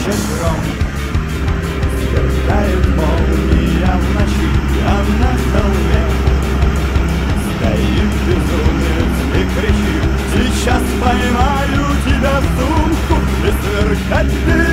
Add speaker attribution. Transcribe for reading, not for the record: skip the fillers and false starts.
Speaker 1: грохочет гром, сверкает молния в ночи, а на холме стоит безумец и кричит: сейчас поймаю тебя в сумку и сверкать